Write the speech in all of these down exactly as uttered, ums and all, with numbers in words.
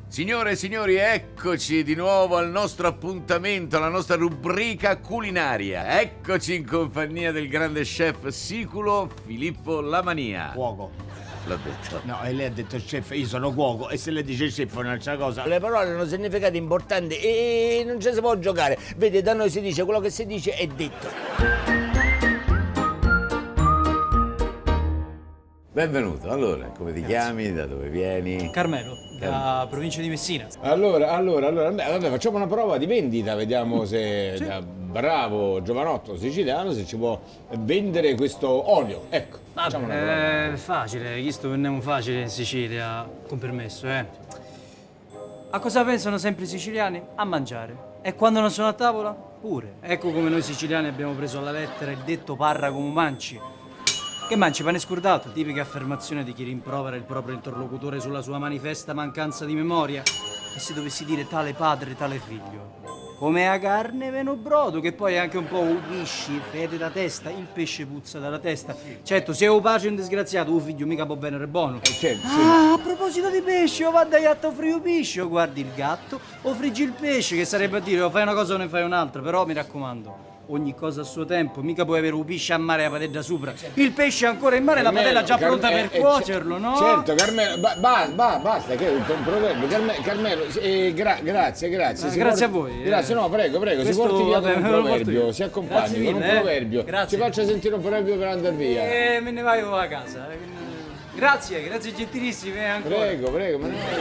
Signore e signori, eccoci di nuovo al nostro appuntamento, alla nostra rubrica culinaria. Eccoci in compagnia del grande chef siculo Filippo Lamania. Cuoco. L'ho detto. No, e lei ha detto chef, io sono cuoco, e se lei dice chef è un'altra cosa. Le parole hanno significati importanti e non ci si può giocare. Vedi, da noi si dice quello che si dice è detto. Benvenuto, allora, come ti chiami, da dove vieni? Carmelo, da provincia di Messina. Allora, allora, allora, beh, vabbè, facciamo una prova di vendita, vediamo se Sì. da bravo giovanotto siciliano se ci può vendere questo olio. Ecco, facciamo una prova. Vabbè, è facile, questo veniamo facile in Sicilia, con permesso, eh. A cosa pensano sempre i siciliani? A mangiare. E quando non sono a tavola? Pure. Ecco come noi siciliani abbiamo preso alla lettera il detto parra come manci. Che mangi, pane scurdato? Tipica affermazione di chi rimprovera il proprio interlocutore sulla sua manifesta mancanza di memoria. E se dovessi dire tale padre, tale figlio. Come a carne meno brodo, che poi è anche un po' upisci, fede da testa, il pesce puzza dalla testa. Certo, se o pace un disgraziato, un figlio mica può venire buono. Certo, sì. Ah, a proposito di pesce, o va da gatto fri o pesce, o guardi il gatto, o friggi il pesce, che sarebbe a dire o fai una cosa o ne fai un'altra, però mi raccomando. Ogni cosa a suo tempo, mica puoi avere un pesce a mare e la padella sopra. Il pesce è ancora in mare e la padella già Carmelo, pronta Carme- per eh, cuocerlo, no? Certo, Carmelo, ba- ba- ba- basta, che è un, un proverbio. Carme- Carmelo, eh, gra- grazie, grazie. Ah, Si grazie porti- a voi, eh. Grazie, no, prego, prego, Questo, si porti via vabbè, con un me lo porto proverbio, io. si accompagni Grazie con un mille, eh. proverbio. Grazie. Ci faccia sentire un proverbio per andare via. E me ne vai io a casa. Grazie, grazie gentilissime eh, ancora. Prego, prego, ma non è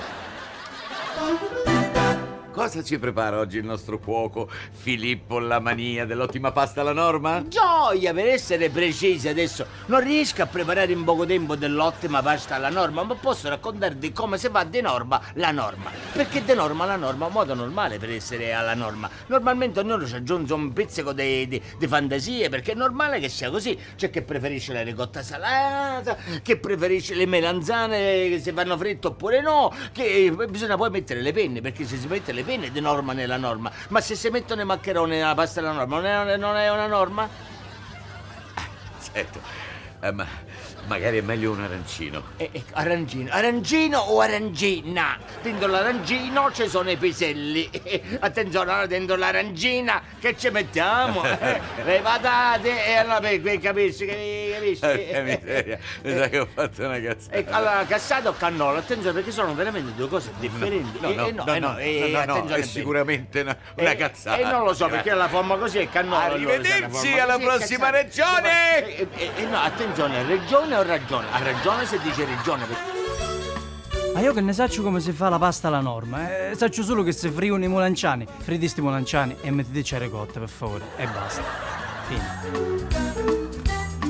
Cosa ci prepara oggi il nostro cuoco Filippo Lamania dell'ottima pasta alla norma? Gioia, per essere precisi adesso, non riesco a preparare in poco tempo dell'ottima pasta alla norma, ma posso raccontarti come si fa de norma la norma. Perché de norma la norma è un modo normale per essere alla norma. Normalmente ognuno ci aggiunge un pizzico di fantasie, perché è normale che sia così. C'è chi preferisce la ricotta salata, che preferisce le melanzane che si fanno fritte oppure no, che bisogna poi mettere le penne, perché se si mette le penne è di norma nella norma. Ma se si mettono i maccheroni nella pasta alla norma, non è, non è una norma? Certo, eh, ma magari è meglio un arancino. Eh, eh, arancino, arancino o arangina? Dentro l'arancino ci sono i piselli. Attenzione, dentro l'arancina che ci mettiamo? Eh, le patate e allora per, per capisci, capisci? Che miseria, mi sa che ho fatto una cazzata. Eh, allora, cassato o cannolo, attenzione perché sono veramente due cose differenti. No, no, Eh, no, eh, no, no, eh, no, no, attenzione è bene. sicuramente una, una Eh, cazzata. E non lo so perché la forma così è cannolo. allora, se la Arrivederci forma alla così è prossima cazzata. regione! Eh, eh, eh, no, attenzione, regione o ragione? Ha ragione se dice regione. Ma io che ne saccio come si fa la pasta alla norma, eh, saccio solo che si frigono i molanciani, fritti sti molanciani e mettete ricotta per favore, e basta. Fine.